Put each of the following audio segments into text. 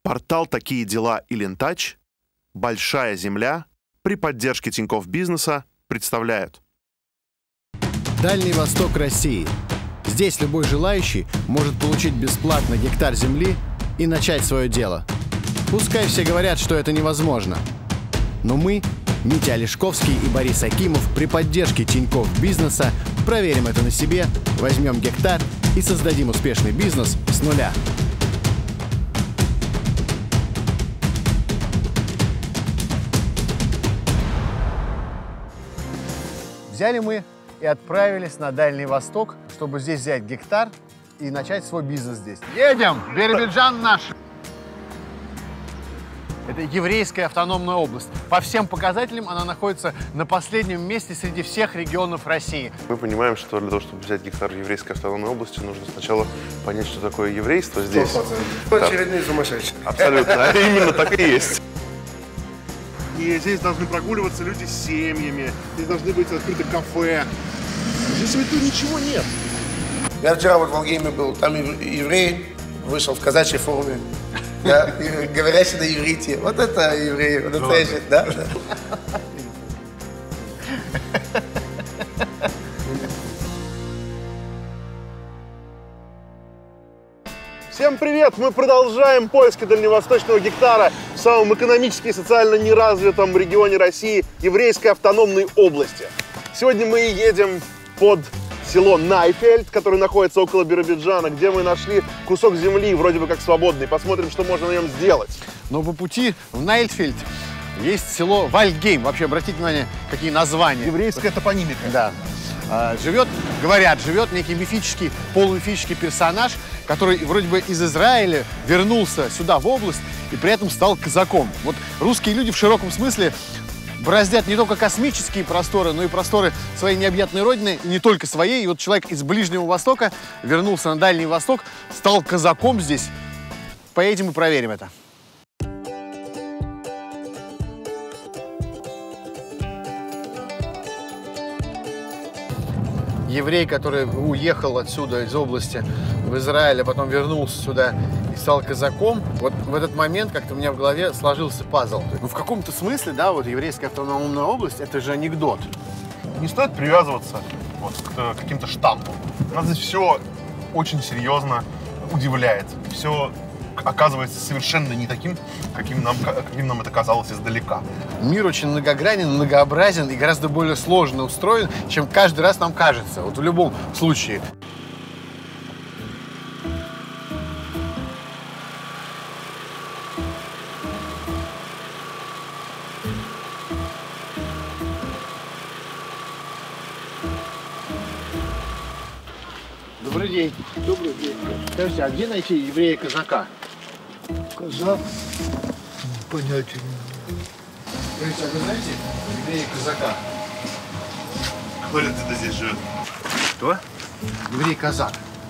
Портал «Такие дела» и Лентач, «Большая земля» при поддержке Тинькофф Бизнеса представляют. Дальний Восток России. Здесь любой желающий может получить бесплатно гектар земли и начать свое дело. Пускай все говорят, что это невозможно. Но мы, Митя Олешковский и Борис Акимов, при поддержке Тинькофф Бизнеса проверим это на себе, возьмем гектар и создадим успешный бизнес с нуля. Взяли мы и отправились на Дальний Восток, чтобы здесь взять гектар и начать свой бизнес здесь. Едем! Биробиджан наш! Это еврейская автономная область. По всем показателям она находится на последнем месте среди всех регионов России. Мы понимаем, что для того, чтобы взять гектар в еврейской автономной области, нужно сначала понять, что такое еврейство здесь. 100%. Очередные сумасшедшие. Абсолютно. Именно так и есть. И здесь должны прогуливаться люди с семьями, здесь должны быть открыты кафе. Здесь ведь тут ничего нет. Я вчера вот в Алгейме был, там еврей вышел в казачьей форме, говорящий на иврите. Вот это еврей, вот настоящий, да? Всем привет! Мы продолжаем поиски дальневосточного гектара в самом экономически и социально неразвитом регионе России, еврейской автономной области. Сегодня мы едем под село Найфельд, которое находится около Биробиджана, где мы нашли кусок земли, вроде бы как свободный. Посмотрим, что можно на нем сделать. Но по пути в Найфельд есть село Вальдгейм. Вообще, обратите внимание, какие названия. Еврейская топонимика. Да. Живет некий мифический, полумифический персонаж, который вроде бы из Израиля вернулся сюда, в область, и при этом стал казаком. Вот русские люди в широком смысле бороздят не только космические просторы, но и просторы своей необъятной родины, и не только своей. И вот человек из Ближнего Востока вернулся на Дальний Восток, стал казаком здесь. Поедем и проверим это. Еврей, который уехал отсюда, из области, в Израиль, а потом вернулся сюда и стал казаком, вот в этот момент как-то у меня в голове сложился пазл. Ну, в каком-то смысле, да, вот еврейская автономная область, это же анекдот. Не стоит привязываться вот к каким-то штампам. Нас здесь все очень серьезно удивляет. Все оказывается совершенно не таким, каким нам это казалось издалека. Мир очень многогранен, многообразен и гораздо более сложно устроен, чем каждый раз нам кажется. Вот в любом случае. Добрый день. Добрый день. Скажите, а где найти еврея-казака? Казак? Понятия не имею. Скажите, а вы знаете еврея-казака? Говорят, это здесь живет. Кто? Еврей-казак.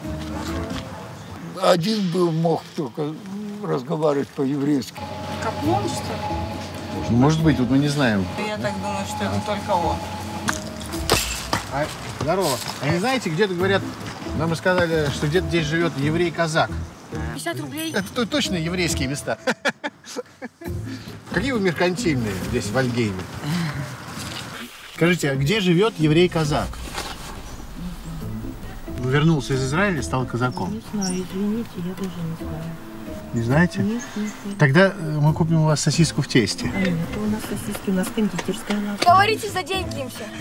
Один был, мог только разговаривать по-еврейски. Каплун, что ли? Может быть, вот мы не знаем. Я так думаю, что это только он. Здорово. А не знаете, где-то говорят, нам рассказали, что где-то здесь живет еврей-казак. 50 рублей. Это точно еврейские места. Какие вы меркантильные здесь, в Вальдгейме. Скажите, а где живет еврей-казак? Вернулся из Израиля и стал казаком. Не знаю, извините, я даже не знаю. Не знаете? Нет, нет, нет. Тогда мы купим у вас сосиску в тесте. А нет, у нас сосиски, у нас кондитерская лавка. Говорите, за деньги им все.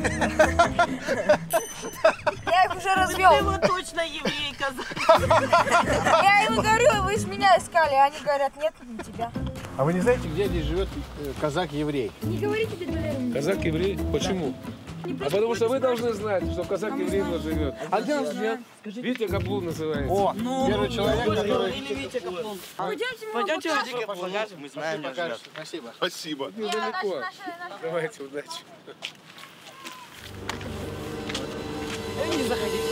Я их уже развел. Вы точно еврей-казак. Я им говорю, вы с меня искали. Они говорят, нет, не тебя. А вы не знаете, где здесь живет казак-еврей? Не говорите, дядя Валерий. Казак-еврей? Почему? А потому что вы должны знать, что казак-еврей тут живет. А где он живет? Витя Каплун называется. О, первый человек, который... Или Витя Каплун. Пойдемте, Мы знаем, где живет. Спасибо. Спасибо. Недалеко. Давайте, удачи. Не заходите.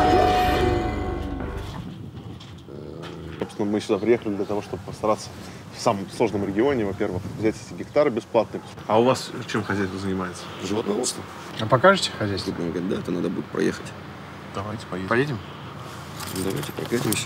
Собственно, мы сюда приехали для того, чтобы постараться в самом сложном регионе, во-первых, взять эти гектары бесплатно. А у вас чем хозяйство занимается? Животноводство. А покажете хозяйство? Когда-то надо будет проехать. Давайте поедем. Поедем? Давайте прокатимся.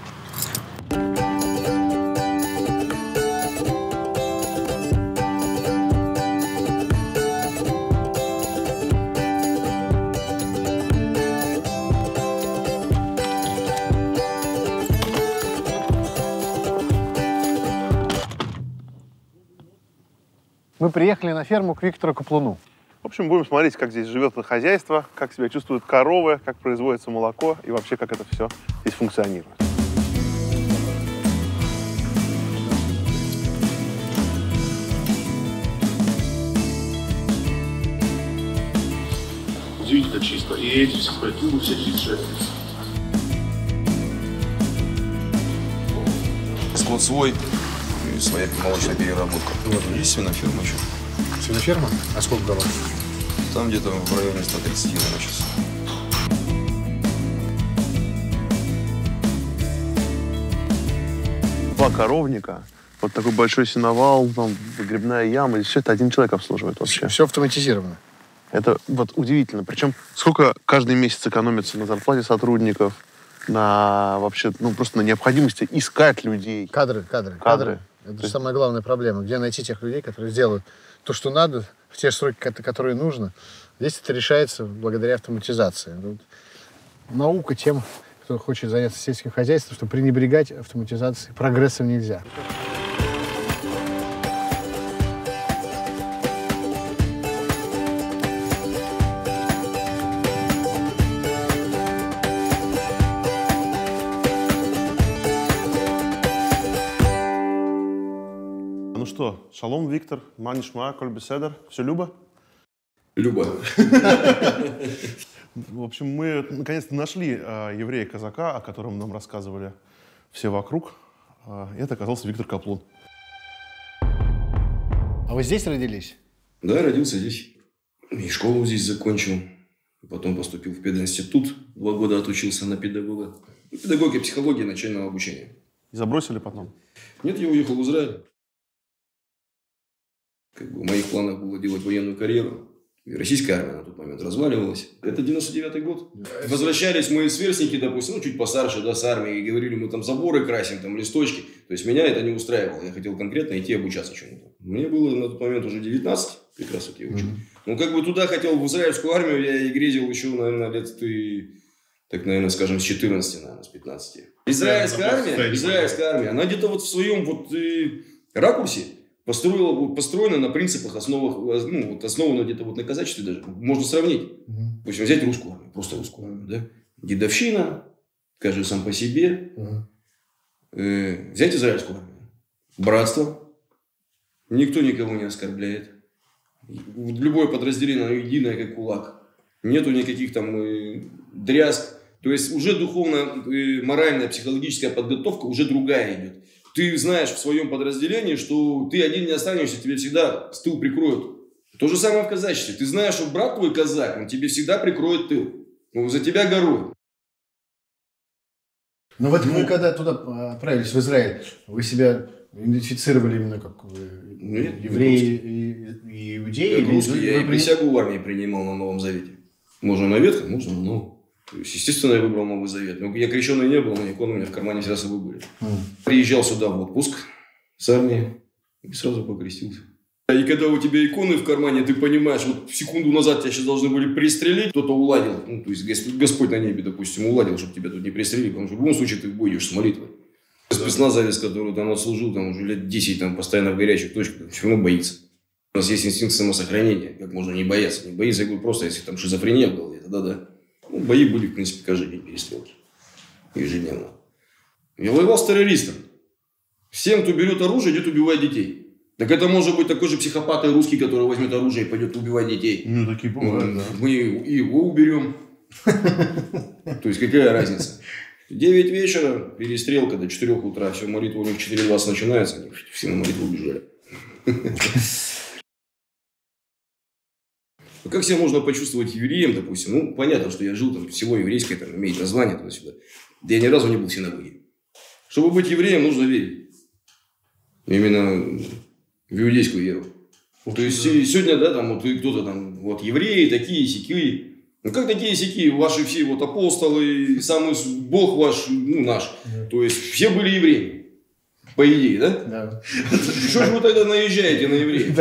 Мы приехали на ферму к Виктору Каплуну. В общем, будем смотреть, как здесь живет это хозяйство, как себя чувствуют коровы, как производится молоко и вообще, как это все здесь функционирует. Удивительно чисто. И эти все трубы, все чистые. Склад свой и своя молочная переработка. Вот есть свиноферма еще. Свиноферма? А сколько голов? Там где-то в районе 130 на час. Два коровника, вот такой большой сеновал, там грибная яма, и все это один человек обслуживает вообще. Все автоматизировано. Это вот удивительно. Причем сколько каждый месяц экономится на зарплате сотрудников, на вообще, ну просто на необходимости искать людей. Кадры. Это же самая главная проблема. Где найти тех людей, которые сделают то, что надо, в те сроки, которые нужно. Здесь это решается благодаря автоматизации. Наука тем, кто хочет заняться сельским хозяйством, что пренебрегать автоматизацией прогрессом нельзя. Ну что, шалом, Виктор, манишма, кольбеседер, все Люба? Люба. В общем, мы наконец-то нашли еврея-казака, о котором нам рассказывали все вокруг. Это оказался Виктор Каплун. А вы здесь родились? Да, родился здесь. И школу здесь закончил. Потом поступил в пединститут. 2 года отучился на педагога. Педагогия, психология начального обучения. И забросили потом? Нет, я уехал в Израиль. В моих планах было делать военную карьеру. И российская армия на тот момент разваливалась. Это 99-й год. Возвращались мои сверстники, допустим, чуть постарше, да, с армии, и говорили, мы там заборы красим, там листочки. То есть меня это не устраивало. Я хотел конкретно идти обучаться чему-то. Мне было на тот момент уже 19, как раз вот я учил. Ну, туда хотел, в израильскую армию, я и грезил еще, наверное, лет, так, наверное, скажем, с 14, наверное, с 15. Израильская армия, она где-то вот в своем ракурсе построена на принципах, основана где-то вот на казачестве даже. Можно сравнить. В общем, взять русскую армию, просто русскую армию, да? Дедовщина, каждый сам по себе. Взять израильскую армию. Братство. Никто никого не оскорбляет. Любое подразделение, оно единое, как кулак. Нету никаких там дрязг. То есть уже духовная, моральная, психологическая подготовка уже другая идет. Ты знаешь в своем подразделении, что ты один не останешься, тебе всегда с тыл прикроют. То же самое в казачестве. Ты знаешь, что брат твой казак, он тебе всегда прикроет тыл. За тебя горой. Но вот вы когда туда отправились, в Израиль, вы себя идентифицировали именно как евреи и иудеи? Я и присягу в армии принимал на Новом Завете. Можно на Ветхом, можно на Новом. То есть, естественно, я выбрал Новый Завет. Но я крещеный не был, но иконы у меня в кармане всегда с собой были. Приезжал сюда в отпуск с армии и сразу покрестился. И когда у тебя иконы в кармане, ты понимаешь, вот секунду назад тебя сейчас должны были пристрелить, кто-то уладил. Ну, то есть Господь на небе, допустим, уладил, чтобы тебя тут не пристрелили, потому что в любом случае ты будешь с молитвой. Спецназовец, который там отслужил там, уже лет 10, там, постоянно в горячих точках, все равно боится. У нас есть инстинкт самосохранения, как можно не бояться. Не боится, я говорю, просто если там шизофрения в голове, тогда да. Ну, бои были, в принципе, каждый день перестрелки. Ежедневно. Я воевал с террористом. Всем, кто берет оружие, идет убивать детей. Так это может быть такой же психопат и русский, который возьмет оружие и пойдет убивать детей. Ну, такие бывают, да. Мы и его уберем. То есть, какая разница? 9 вечера, перестрелка до 4 утра. Все, молитва у них 4:20 начинается. Они все на молитву убежали. Как себя можно почувствовать евреем, допустим? Ну, понятно, что я жил там, село еврейское, там, имеет название туда-сюда. Да я ни разу не был в синагоге. Чтобы быть евреем, нужно верить. Именно в иудейскую веру. То есть сегодня, да, там вот кто-то там, вот евреи такие, сякие. Ну как такие сякие? Ваши все вот апостолы, самый Бог ваш, ну наш. То есть все были евреи. По идее, да? Да. Что же вы тогда наезжаете на евреев?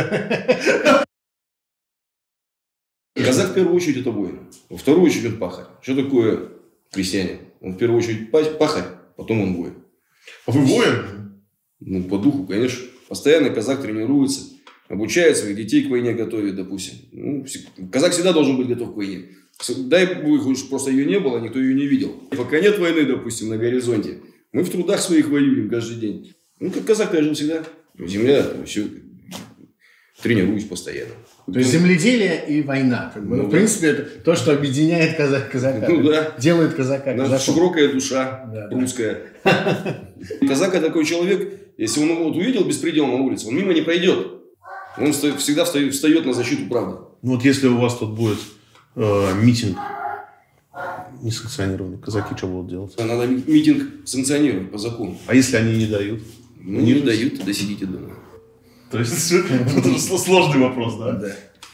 Казак в первую очередь это воин. Во вторую очередь он пахарь. Что такое крестьянин? Он в первую очередь пахарь, потом он воин. А вы воин? Ну, по духу, конечно. Постоянно казак тренируется, обучает своих детей к войне, готовит, допустим. Ну, казак всегда должен быть готов к войне. Дай бог, просто ее не было, никто ее не видел. Пока нет войны, допустим, на горизонте, мы в трудах своих воюем каждый день. Ну, как казак-то я жил всегда. Земля, все, тренируюсь постоянно. То есть земледелие и война. Как бы. Ну, в принципе, это то, что объединяет казака. Ну, да. Делает казака. Наша широкая душа, да, русская. Казак – это такой человек, если он вот увидел беспредел на улице, он мимо не пройдет. Он всегда встает на защиту правды. Ну вот если у вас тут будет митинг несанкционированный, казаки что будут делать? Надо митинг санкционировать по закону. А если они не дают? Ну, не дают, тогда сидите дома. То есть сложный вопрос, да? Да.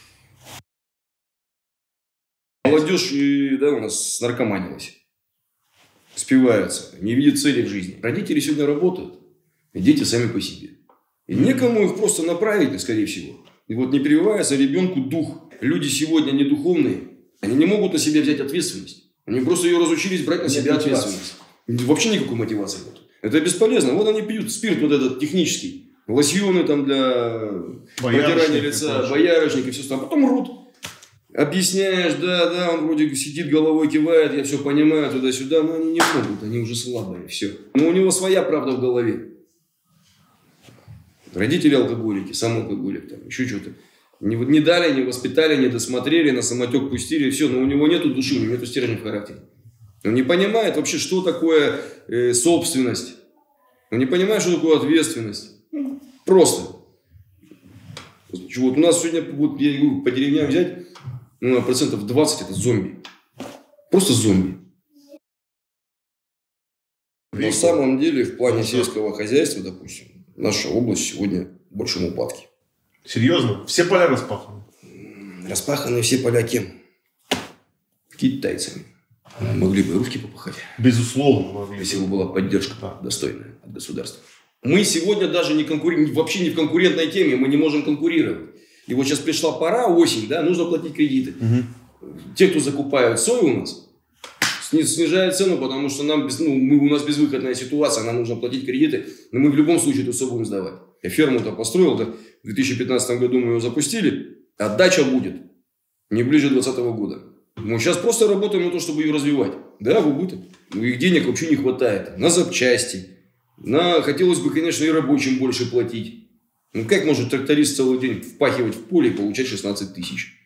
Молодежь, да, у нас наркоманилась. Спиваются, не видят цели в жизни. Родители сегодня работают, и дети сами по себе. И некому их просто направить, скорее всего. И вот не прививается ребенку дух. Люди сегодня не духовные, они не могут на себя взять ответственность. Они просто ее разучились брать на себя ответственность. Вообще никакой мотивации нет. Это бесполезно. Вот они пьют спирт вот этот технический. Лосьоны там для протирания лица, боярышник и все остальное. Потом рут. Объясняешь, да, он вроде сидит головой, кивает, я все понимаю, туда-сюда. Но они не могут, они уже слабые, все. Но у него своя правда в голове. Родители алкоголики, сам алкоголик, там, еще что-то. Не дали, не воспитали, не досмотрели, на самотек пустили, все. Но у него нету души, у него нету стержня в характере. Он не понимает вообще, что такое собственность. Он не понимает, что такое ответственность. Просто. Вот у нас сегодня, вот, я говорю, по деревням взять, ну, 20% это зомби. Просто зомби. На самом деле, в плане сельского хозяйства, допустим, наша область сегодня в большом упадке. Серьезно? Все поля распаханы? Распаханы все поля кем? Китайцами. Могли бы русские попахать. Безусловно. Могли. Если бы была поддержка достойная от государства. Мы сегодня даже вообще не в конкурентной теме, мы не можем конкурировать. И вот сейчас пришла пора, осень, да, нужно платить кредиты. Угу. Те, кто закупают сою у нас, снижают цену, потому что у нас безвыходная ситуация, нам нужно платить кредиты, но мы в любом случае это все будем сдавать. Я ферму-то построил, в 2015 году мы ее запустили, отдача будет не ближе 2020 года. Мы сейчас просто работаем на то, чтобы ее развивать. Да, в убыток. Их денег вообще не хватает. На запчасти. Хотелось бы, конечно, и рабочим больше платить. Ну, как может тракторист целый день впахивать в поле и получать 16 тысяч?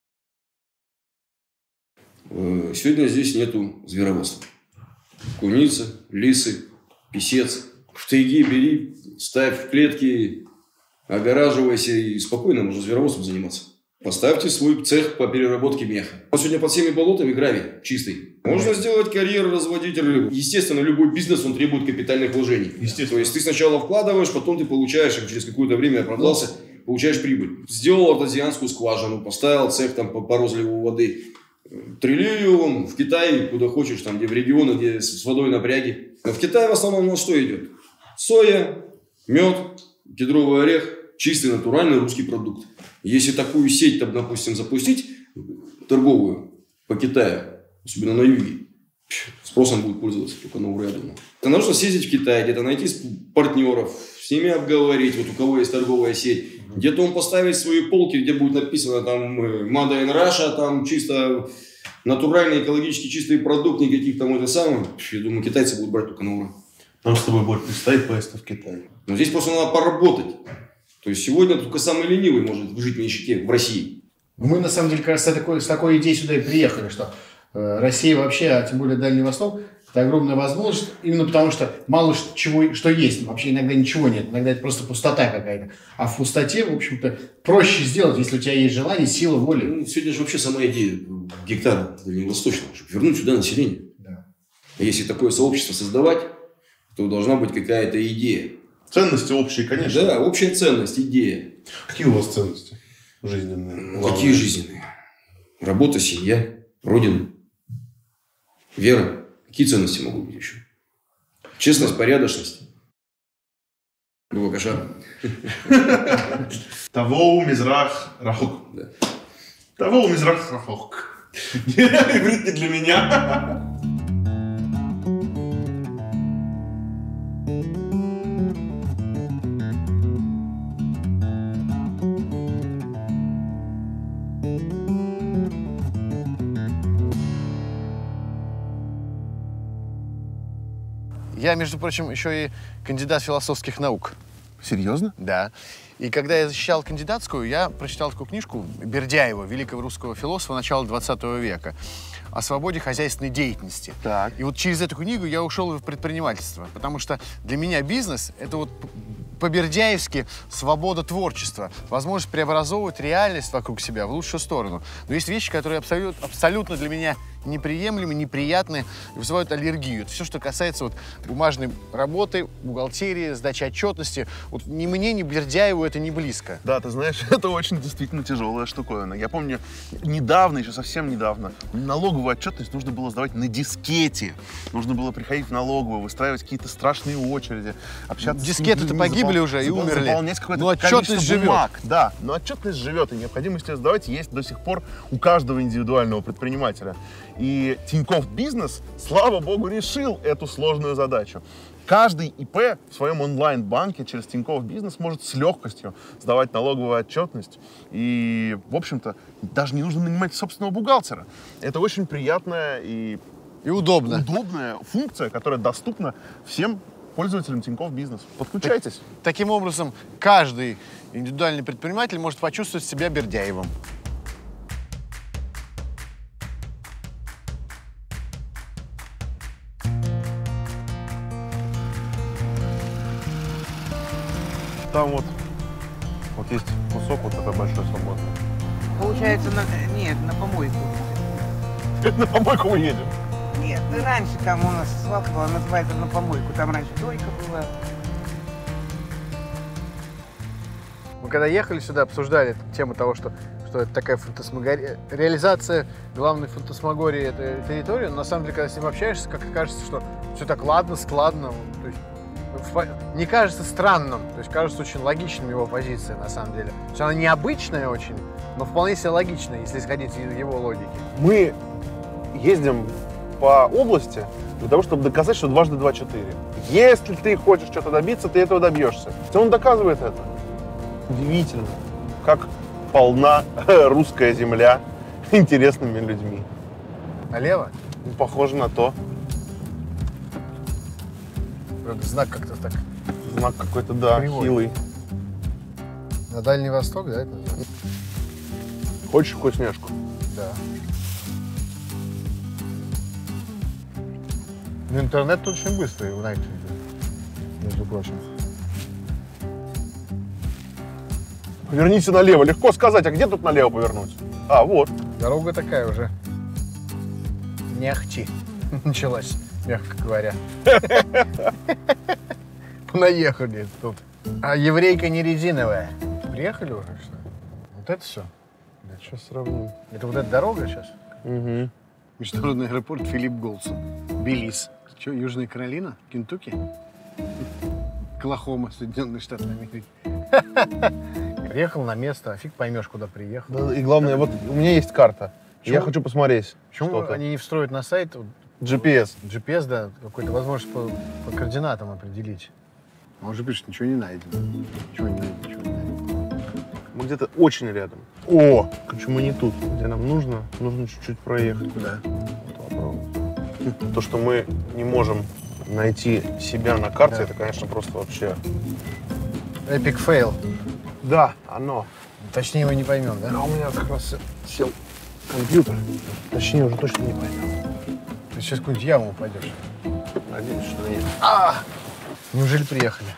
Сегодня здесь нету звероводства. Куница, лисы, писец. В тайге бери, ставь в клетки, огораживайся и спокойно можно звероводством заниматься. Поставьте свой цех по переработке меха. Сегодня под всеми болотами гравий чистый. Можно сделать карьеру, разводить рыбу. Естественно, любой бизнес, он требует капитальных вложений. То есть ты сначала вкладываешь, потом ты получаешь, через какое-то время оправдался, получаешь прибыль. Сделал артезианскую скважину, поставил цех там по розливу воды. Триллион в Китае, куда хочешь, там, где в регионы, где с водой напряги. Но в Китае в основном у нас что идет? Соя, мед, кедровый орех, чистый натуральный русский продукт. Если такую сеть, там, допустим, запустить торговую по Китаю, особенно на юге, спросом будет пользоваться только на ура, я думаю. Это нужно съездить в Китай, где-то найти партнеров, с ними обговорить, вот у кого есть торговая сеть. Где-то он поставить свои полки, где будет написано там Made in Russia, там чисто натуральный, экологически чистый продукт, никаких там это самое. Я думаю, китайцы будут брать только на ура. Нам с тобой будет предстоять поезд в Китай. Но здесь просто надо поработать. То есть сегодня только самый ленивый может жить в нищете в России. Мы, на самом деле, кажется, с такой идеей сюда и приехали, что Россия вообще, а тем более Дальний Восток, это огромная возможность, именно потому что мало что есть. Вообще иногда ничего нет. Иногда это просто пустота какая-то. А в пустоте, в общем-то, проще сделать, если у тебя есть желание, сила, воля. Ну, сегодня же вообще сама идея гектара дальневосточного, чтобы вернуть сюда население. Да. Если такое сообщество создавать, то должна быть какая-то идея. Ценности общие, конечно. Да, общая ценность, идея. Какие у вас ценности жизненные? Какие жизненные? Работа, семья, родина, вера. Какие ценности могут быть еще? Честность, порядочность. Бывакаша. Того мизрах рахок. Того мизрах рахок. Иврит не для меня. Я, между прочим, еще и кандидат философских наук. Серьезно? Да. И когда я защищал кандидатскую, я прочитал такую книжку Бердяева, великого русского философа начала 20 века, о свободе хозяйственной деятельности. Так. И вот через эту книгу я ушел в предпринимательство, потому что для меня бизнес — это вот по-бердяевски свобода творчества, возможность преобразовывать реальность вокруг себя в лучшую сторону. Но есть вещи, которые абсолютно для меня неприемлемы, неприятны и вызывают аллергию. Это все, что касается вот бумажной работы, бухгалтерии, сдачи отчетности. Вот ни мне, ни Бердяеву это не близко. Да, ты знаешь, это очень действительно тяжелая штуковина. Я помню, недавно, еще совсем недавно, налоговую отчетность нужно было сдавать на дискете. Нужно было приходить в налоговую, выстраивать какие-то страшные очереди, общаться Дискеты-то погибли уже и умерли. Заполнять какое-то Но отчетность живет. бумаг. Да, но отчетность живет, и необходимость ее сдавать есть до сих пор у каждого индивидуального предпринимателя. И Тинькофф Бизнес, слава богу, решил эту сложную задачу. Каждый ИП в своем онлайн-банке через Тинькофф Бизнес может с легкостью сдавать налоговую отчетность. И, в общем-то, даже не нужно нанимать собственного бухгалтера. Это очень приятная и удобная функция, которая доступна всем пользователям Тинькофф Бизнес. Подключайтесь. Таким образом, каждый индивидуальный предприниматель может почувствовать себя Бердяевым. Там вот есть кусок вот такой большой свободный. Получается, нет, на помойку. Это на помойку мы едем? Нет, раньше там у нас свалка была, называется на помойку. Там раньше дойка была. Мы когда ехали сюда, обсуждали тему того, что это такая фантасмагория, реализация главной фантасмагории этой территории. Но на самом деле, когда с ним общаешься, как кажется, что все так ладно, складно. То есть, не кажется странным, то есть кажется очень логичным его позиция на самом деле. То есть она необычная очень, но вполне себе логичная, если исходить из его логики. Мы ездим по области для того, чтобы доказать, что дважды два — 4. Если ты хочешь что-то добиться, ты этого добьешься. Он доказывает это. Удивительно, как полна русская земля интересными людьми. Налево? Ну, похоже на то. Знак как-то так. Знак какой-то, да, кривой. хилый. На Дальний Восток, да, это? Хочешь вкусняшку? Да. Но интернет тут очень быстрый, вы знаете, между прочим. Поверните налево. Легко сказать, а где тут налево повернуть? А, вот. Дорога такая уже не ахти началась, мягко говоря. Понаехали тут. А еврейка не резиновая. Приехали уже, что ли? Вот это все? Да, сейчас сравним. Это вот эта дорога сейчас? Угу. Международный аэропорт Филипп Голдсон. Белиз. Что, Южная Каролина? Кентукки? Оклахома, Соединенные Штаты Америки. Приехал на место, а фиг поймешь, куда приехал. Да, и главное, вот у меня есть карта. Я хочу посмотреть. Почему они не встроят на сайт GPS? GPS, да, какую-то возможность по координатам определить. Он же пишет, ничего не найдено. Ничего не найдено, ничего не найдено. Мы где-то очень рядом. О! Короче, мы не тут, где нам нужно. Нужно чуть-чуть проехать. Куда? Вот попробуем. То, что мы не можем найти себя на карте, это, конечно, просто вообще... Epic fail. Да, оно. Точнее мы не поймем, да? А у меня как раз сел компьютер. Точнее, уже точно не поймем. Ты сейчас в какую-нибудь яму упадешь. Надеюсь, что нет. Неужели приехали?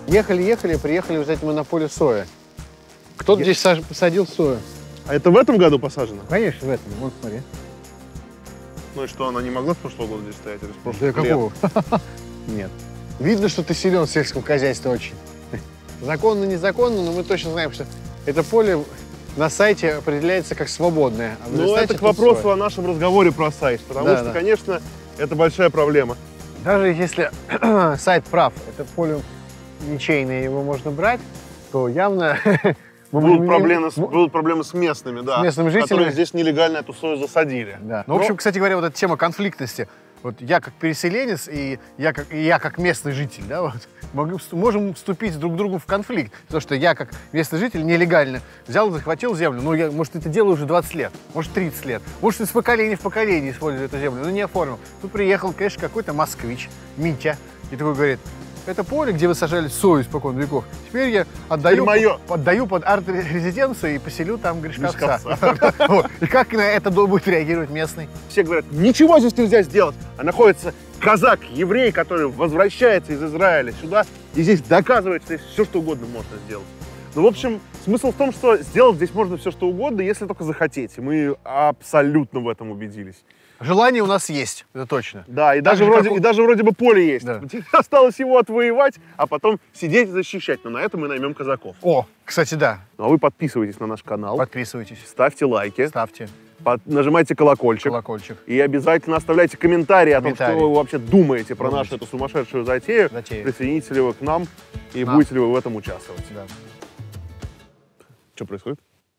Ехали, приехали, вот мы на поле сои. Кто-то здесь посадил сою. А это в этом году посажено? Конечно, в этом. Вот смотри. Ну и что, она не могла с прошлого года здесь стоять? Или с Да прошлого какого? Нет. Видно, что ты силен в сельском хозяйстве очень. Законно, незаконно, но мы точно знаем, что это поле на сайте определяется как свободное. А Ну, это к вопросу о нашем разговоре про сайт. Потому что, конечно, это большая проблема. Даже если сайт прав, это поле ничейное, его можно брать, то явно... Будут проблемы с местными, да. С местными жителями. Которые здесь нелегально эту сою засадили. Да. Ну, в общем, кстати говоря, вот эта тема конфликтности. Вот я как переселенец и я как местный житель, да, вот, можем вступить друг к другу в конфликт. Потому что я как местный житель нелегально взял и захватил землю. Ну, я, может, это делаю уже 20 лет, может, 30 лет. Может, из поколения в поколение использую эту землю, но не оформил. Тут приехал, конечно, какой-то москвич, Митя, и такой говорит: это поле, где вы сажали сою испокон веков, теперь я отдаю под арт-резиденцию и поселю там Гришковца. И как на это будет реагировать местный? Все говорят, ничего здесь нельзя сделать. А находится казак, еврей, который возвращается из Израиля сюда, и здесь доказывает, что здесь все, что угодно можно сделать. Ну, в общем, смысл в том, что сделать здесь можно все, что угодно, если только захотеть. И мы абсолютно в этом убедились. Желание у нас есть, это точно. Да, и даже вроде бы поле есть. Да. Осталось его отвоевать, а потом сидеть и защищать. Но на это мы наймем казаков. О, кстати, да. Ну, а вы подписывайтесь на наш канал. Подписывайтесь. Ставьте лайки. Ставьте. Нажимайте колокольчик. И обязательно оставляйте комментарии о том, что вы вообще думаете про нашу эту сумасшедшую затею. Присоединитесь ли вы к нам и будете ли вы в этом участвовать. Да. Что происходит?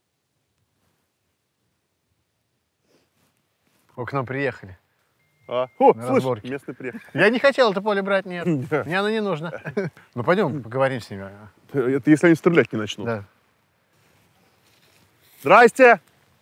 О, к нам приехали. О, слышь, местный приехал. Я не хотел это поле брать, нет. Мне оно не нужно. Ну, пойдем поговорим с ними. Это если они стрелять не начнут. Да. Здрасте!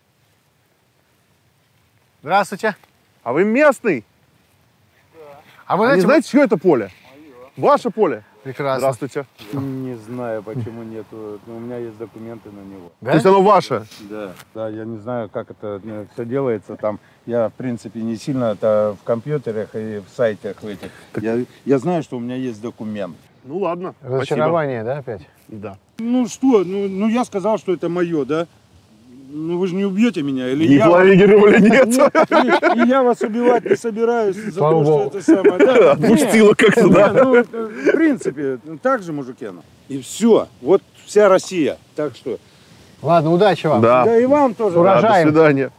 Здравствуйте. А вы местный? Да. А вы не знаете, чье это поле? Мое. Ваше поле? Прекрасно. Здравствуйте. Не знаю, почему нету. Но у меня есть документы на него. Да? То есть оно ваше? Да. Да, я не знаю, как это все делается. Там я, в принципе, не сильно это в компьютерах и в сайтах в этих. Я знаю, что у меня есть документ. Ну ладно. Разочарование, да, опять? Да. Ну что, ну я сказал, что это мое, да? Ну вы же не убьете меня, или не флавигировали, нет. И я вас убивать не собираюсь за то, что это самое. Да, отпустило как-то, да? Ну, в принципе, так же, мужикена. И все. Вот вся Россия. Так что. Ладно, удачи вам. Да, и вам тоже. Урожаем. До свидания.